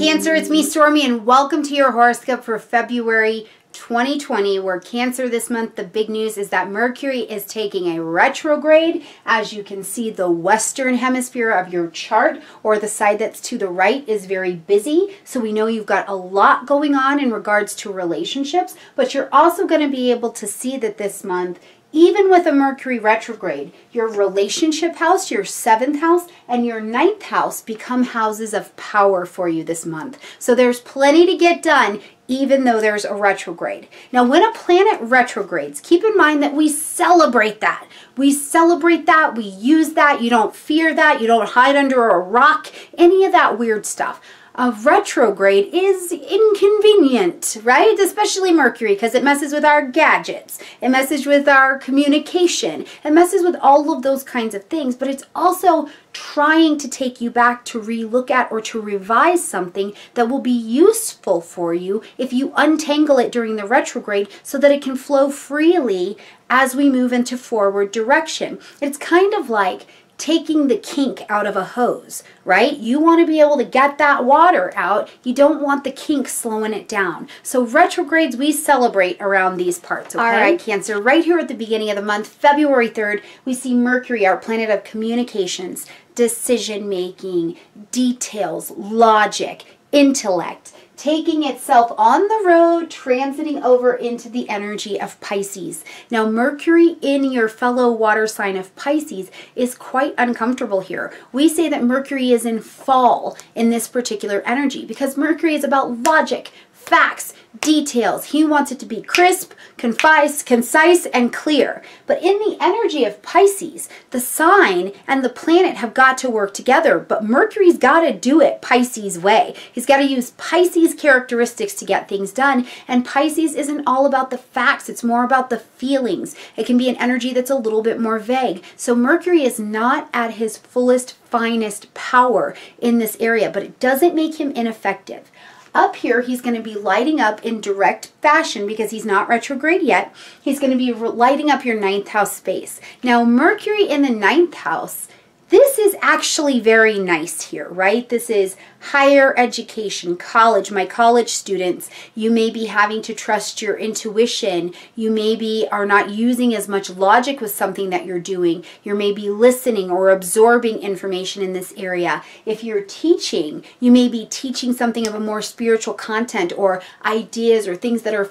Cancer, it's me, Stormy, and welcome to your horoscope for February 2020, where Cancer this month, the big news is that Mercury is taking a retrograde. As you can see, the western hemisphere of your chart, or the side that's to the right, is very busy. So we know you've got a lot going on in regards to relationships, but you're also going to be able to see that this month, even with a Mercury retrograde, your relationship house, your 7th house, and your 9th house become houses of power for you this month. So there's plenty to get done, even though there's a retrograde. Now, when a planet retrogrades, keep in mind that we celebrate that. We celebrate that, we use that, you don't fear that, you don't hide under a rock, any of that weird stuff. A retrograde is inconvenient, right? Especially Mercury, because it messes with our gadgets. It messes with our communication. It messes with all of those kinds of things, but it's also trying to take you back to relook at or to revise something that will be useful for you if you untangle it during the retrograde so that it can flow freely as we move into forward direction. It's kind of like taking the kink out of a hose, right? You want to be able to get that water out. You don't want the kink slowing it down. So retrogrades, we celebrate around these parts, okay? All right, Cancer, right here at the beginning of the month, February 3rd, we see Mercury, our planet of communications, decision-making, details, logic, intellect, taking itself on the road, transiting over into the energy of Pisces. Now, Mercury in your fellow water sign of Pisces is quite uncomfortable here. We say that Mercury is in fall in this particular energy because Mercury is about logic, facts, details. He wants it to be crisp, concise, and clear. But in the energy of Pisces, the sign and the planet have got to work together, but Mercury's got to do it Pisces way. He's got to use Pisces characteristics to get things done, and Pisces isn't all about the facts, it's more about the feelings. It can be an energy that's a little bit more vague. So Mercury is not at his fullest, finest power in this area, but it doesn't make him ineffective. Up here, he's going to be lighting up in direct fashion because he's not retrograde yet. He's going to be lighting up your 9th house space. Now, Mercury in the 9th house, this is actually very nice here, right? This is higher education, college. My college students, you may be having to trust your intuition. You maybe are not using as much logic with something that you're doing. You may be listening or absorbing information in this area. If you're teaching, you may be teaching something of a more spiritual content or ideas or things that are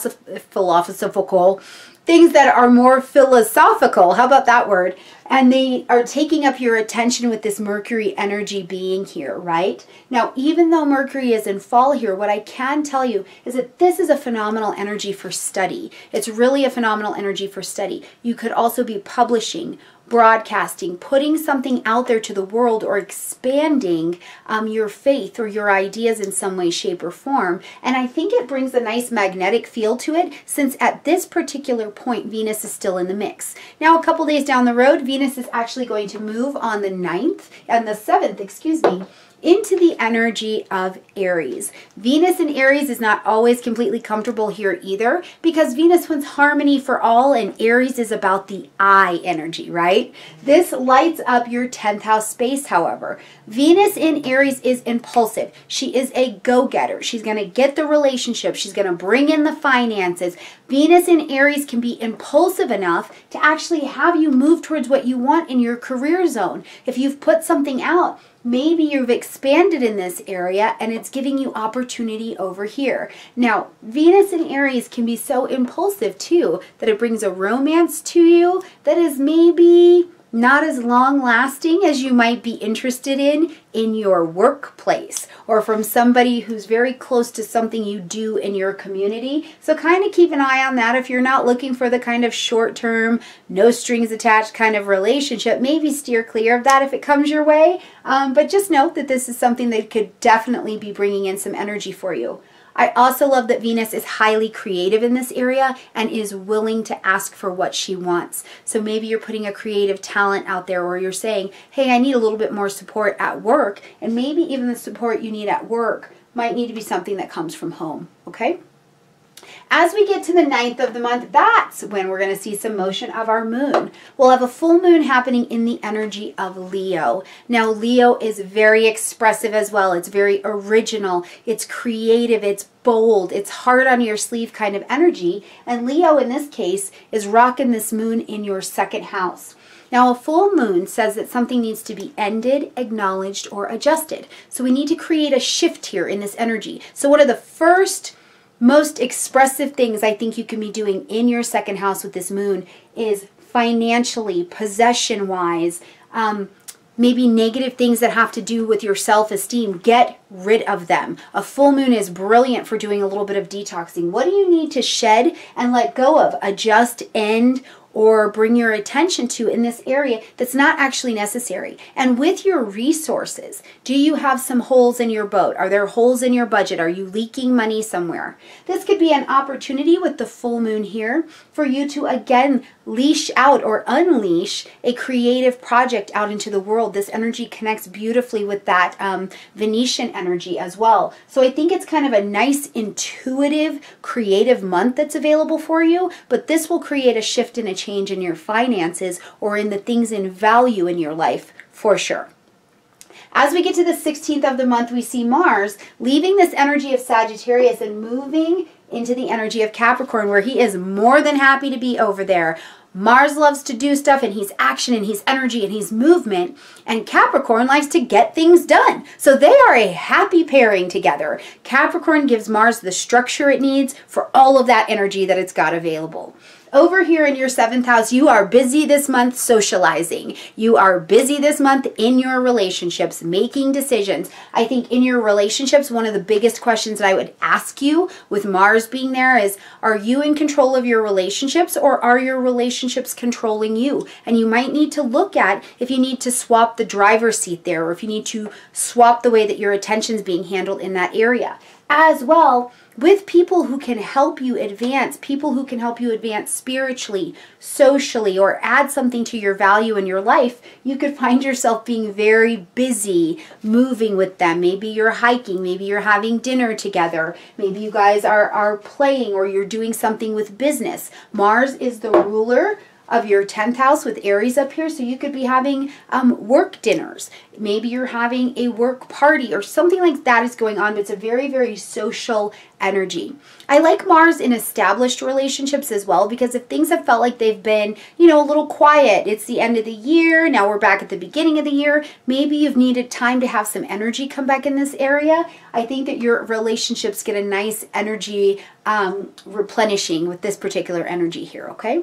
philosophical, things that are more philosophical. How about that word? And they are taking up your attention with this Mercury energy being here, right? Now, even though Mercury is in fall here, what I can tell you is that this is a phenomenal energy for study. It's really a phenomenal energy for study. You could also be publishing, broadcasting, putting something out there to the world, or expanding your faith or your ideas in some way, shape, or form. And I think it brings a nice magnetic feel to it, since at this particular point, Venus is still in the mix. Now, a couple days down the road, Venus is actually going to move on the 9th and the 7th, excuse me, into the energy of Aries. Venus in Aries is not always completely comfortable here either, because Venus wants harmony for all, and Aries is about the I energy, right? This lights up your 10th house space, however. Venus in Aries is impulsive. She is a go-getter. She's going to get the relationship. She's going to bring in the finances. Venus in Aries can be impulsive enough to actually have you move towards what you want in your career zone. If you've put something out, maybe you've expanded in this area and it's giving you opportunity over here. Now, Venus in Aries can be so impulsive too that it brings a romance to you that is maybe not as long-lasting as you might be interested in your workplace, or from somebody who's very close to something you do in your community. So kind of keep an eye on that. If you're not looking for the kind of short-term, no strings attached kind of relationship, maybe steer clear of that if it comes your way. But just note that this is something that could definitely be bringing in some energy for you. I also love that Venus is highly creative in this area and is willing to ask for what she wants. So maybe you're putting a creative talent out there, or you're saying, hey, I need a little bit more support at work, and maybe even the support you need at work might need to be something that comes from home, okay? As we get to the 9th of the month, that's when we're going to see some motion of our moon. We'll have a full moon happening in the energy of Leo. Now, Leo is very expressive as well. It's very original. It's creative. It's bold. It's hard on your sleeve kind of energy. And Leo, in this case, is rocking this moon in your 2nd house. Now, a full moon says that something needs to be ended, acknowledged, or adjusted. So we need to create a shift here in this energy. So one of the first most expressive things I think you can be doing in your 2nd house with this moon is financially, possession-wise, maybe negative things that have to do with your self-esteem. Get rid of them. A full moon is brilliant for doing a little bit of detoxing. What do you need to shed and let go of, adjust, end, or bring your attention to in this area that's not actually necessary? And with your resources, do you have some holes in your boat? Are there holes in your budget? Are you leaking money somewhere? This could be an opportunity with the full moon here for you to again leash out or unleash a creative project out into the world. This energy connects beautifully with that Venetian energy as well. So I think it's kind of a nice, intuitive, creative month that's available for you, but this will create a shift and a change in your finances or in the things in value in your life for sure. As we get to the 16th of the month, we see Mars leaving this energy of Sagittarius and moving into the energy of Capricorn, where he is more than happy to be over there. Mars loves to do stuff, and he's action, and he's energy, and he's movement, and Capricorn likes to get things done. So they are a happy pairing together. Capricorn gives Mars the structure it needs for all of that energy that it's got available. Over here in your 7th house, you are busy this month socializing. You are busy this month in your relationships, making decisions. I think in your relationships, one of the biggest questions that I would ask you with Mars being there is, are you in control of your relationships, or are your relationships controlling you? And you might need to look at if you need to swap the driver's seat there, or if you need to swap the way that your attention is being handled in that area. As well, with people who can help you advance, people who can help you advance spiritually, socially, or add something to your value in your life, you could find yourself being very busy moving with them. Maybe you're hiking, maybe you're having dinner together, maybe you guys are playing, or you're doing something with business. Mars is the ruler of your 10th house with Aries up here, so you could be having work dinners. Maybe you're having a work party or something like that is going on, but it's a very, very social energy. I like Mars in established relationships as well, because if things have felt like they've been, you know, a little quiet, it's the end of the year, now we're back at the beginning of the year, maybe you've needed time to have some energy come back in this area. I think that your relationships get a nice energy replenishing with this particular energy here, okay?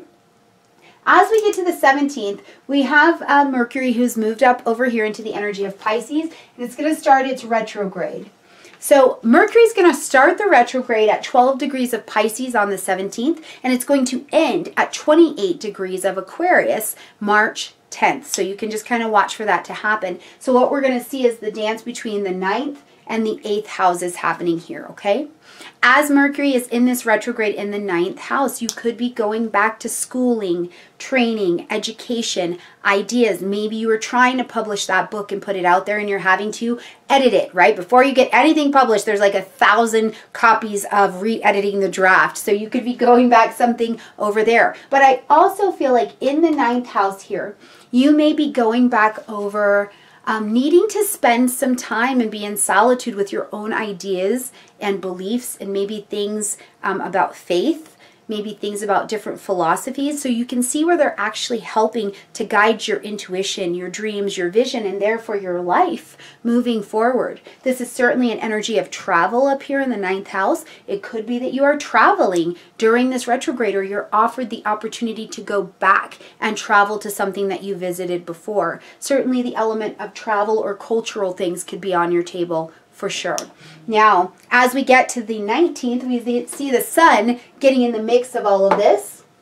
As we get to the 17th, we have Mercury, who's moved up over here into the energy of Pisces, and it's going to start its retrograde. So Mercury's going to start the retrograde at 12 degrees of Pisces on the 17th, and it's going to end at 28 degrees of Aquarius, March 10th. So you can just kind of watch for that to happen. So what we're going to see is the dance between the 9th and the 8th houses happening here, okay? As Mercury is in this retrograde in the 9th house, you could be going back to schooling, training, education, ideas. Maybe you were trying to publish that book and put it out there, and you're having to edit it, right? Before you get anything published, there's like 1,000 copies of re-editing the draft. So you could be going back something over there. But I also feel like in the 9th house here, you may be going back over needing to spend some time and be in solitude with your own ideas and beliefs, and maybe things about faith, maybe things about different philosophies, so you can see where they're actually helping to guide your intuition, your dreams, your vision, and therefore your life moving forward. This is certainly an energy of travel up here in the 9th house. It could be that you are traveling during this retrograde, or you're offered the opportunity to go back and travel to something that you visited before. Certainly the element of travel or cultural things could be on your table for sure. Now, as we get to the 19th, we see the sun getting in the mix of all of this.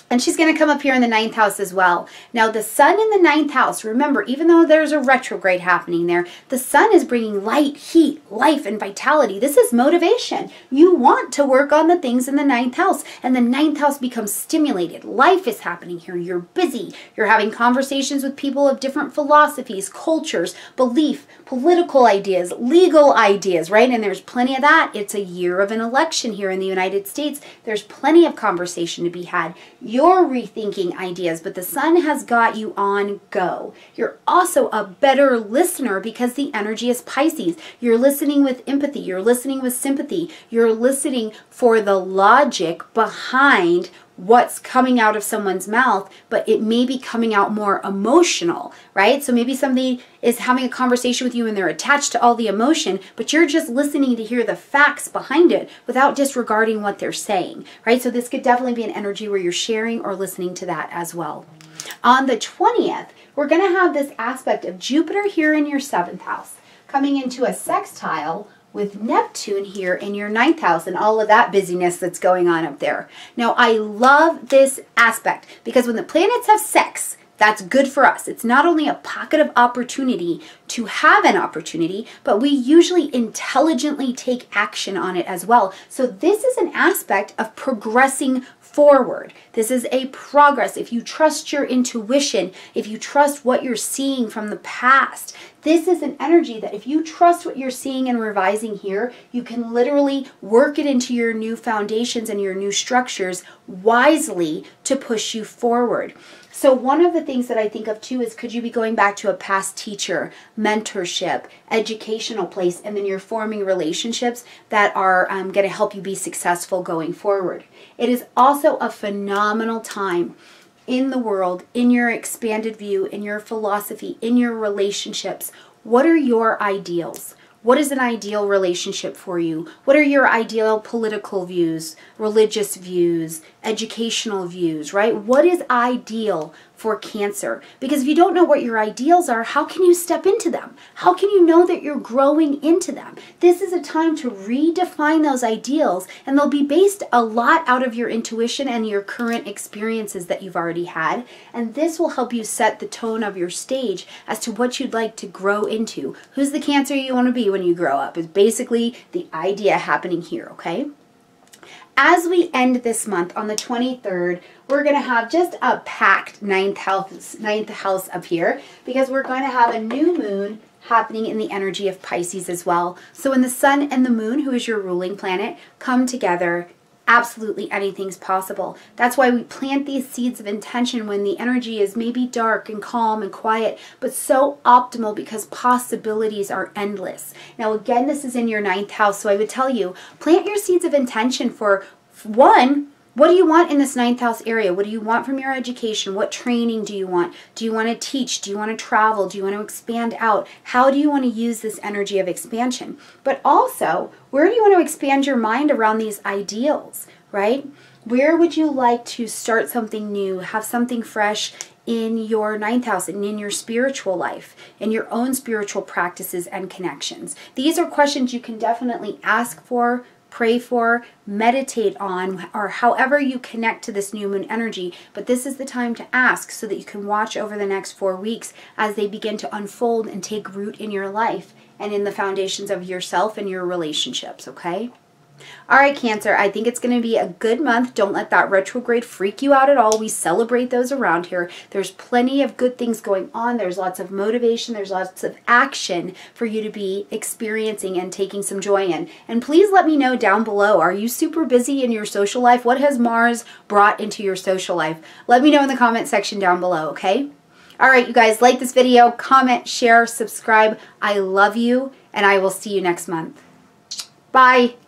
And she's going to come up here in the 9th house as well. Now, the sun in the 9th house, remember, even though there's a retrograde happening there, the sun is bringing light, heat, life, and vitality. This is motivation. You want to work on the things in the 9th house, and the 9th house becomes stimulated. Life is happening here. You're busy. You're having conversations with people of different philosophies, cultures, belief, political ideas, legal ideas, right? And there's plenty of that. It's a year of an election here in the United States. There's plenty of conversation to be had. You're rethinking ideas, but the sun has got you on go. You're also a better listener because the energy is Pisces. You're listening with empathy. You're listening with sympathy. You're listening for the logic behind what's coming out of someone's mouth, but it may be coming out more emotional, right? So maybe somebody is having a conversation with you and they're attached to all the emotion, but you're just listening to hear the facts behind it without disregarding what they're saying, right? So this could definitely be an energy where you're sharing or listening to that as well. On the 20th, we're going to have this aspect of Jupiter here in your 7th house coming into a sextile with Neptune here in your 9th house and all of that busyness that's going on up there. Now, I love this aspect because when the planets have sex, that's good for us. It's not only a pocket of opportunity to have an opportunity, but we usually intelligently take action on it as well. So this is an aspect of progressing forward. This is a progress. If you trust your intuition, if you trust what you're seeing from the past, this is an energy that if you trust what you're seeing and revising here, you can literally work it into your new foundations and your new structures wisely to push you forward. So one of the things that I think of too is, could you be going back to a past teacher, mentorship, educational place, and then you're forming relationships that are going to help you be successful going forward. It is also a phenomenal time in the world, in your expanded view, in your philosophy, in your relationships. What are your ideals? What is an ideal relationship for you? What are your ideal political views, religious views, educational views, right? What is ideal for Cancer? Because if you don't know what your ideals are, how can you step into them? How can you know that you're growing into them? This is a time to redefine those ideals, and they'll be based a lot out of your intuition and your current experiences that you've already had. And this will help you set the tone of your stage as to what you'd like to grow into. Who's the Cancer you want to be when you grow up is basically the idea happening here, okay? As we end this month on the 23rd, we're going to have just a packed ninth house up here because we're going to have a new moon happening in the energy of Pisces as well. So when the sun and the moon, who is your ruling planet, come together, absolutely anything's possible. That's why we plant these seeds of intention when the energy is maybe dark and calm and quiet, but so optimal because possibilities are endless. Now again, this is in your 9th house, so I would tell you, plant your seeds of intention for one, what do you want in this 9th house area? What do you want from your education? What training do you want? Do you want to teach? Do you want to travel? Do you want to expand out? How do you want to use this energy of expansion? But also, where do you want to expand your mind around these ideals, right? Where would you like to start something new, have something fresh in your 9th house and in your spiritual life, in your own spiritual practices and connections? These are questions you can definitely ask for, pray for, meditate on, or however you connect to this new moon energy. But this is the time to ask so that you can watch over the next 4 weeks as they begin to unfold and take root in your life and in the foundations of yourself and your relationships, okay? All right, Cancer, I think it's going to be a good month. Don't let that retrograde freak you out at all. We celebrate those around here. There's plenty of good things going on. There's lots of motivation. There's lots of action for you to be experiencing and taking some joy in. And please let me know down below, are you super busy in your social life? What has Mars brought into your social life? Let me know in the comment section down below, okay? All right, you guys, like this video, comment, share, subscribe. I love you, and I will see you next month. Bye.